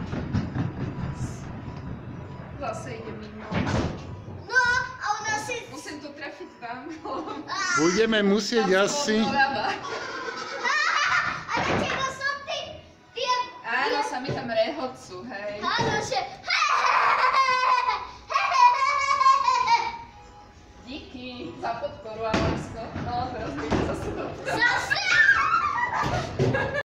Zase ide mimo. No, a ona si... Musím to trafiť tam. Budeme musieť asi... A na teba som ty... Áno, sa mi tam rehocú, hej. Áno, že... Díky za podporu a lásko. No, teraz mi to zase dobré. Zase!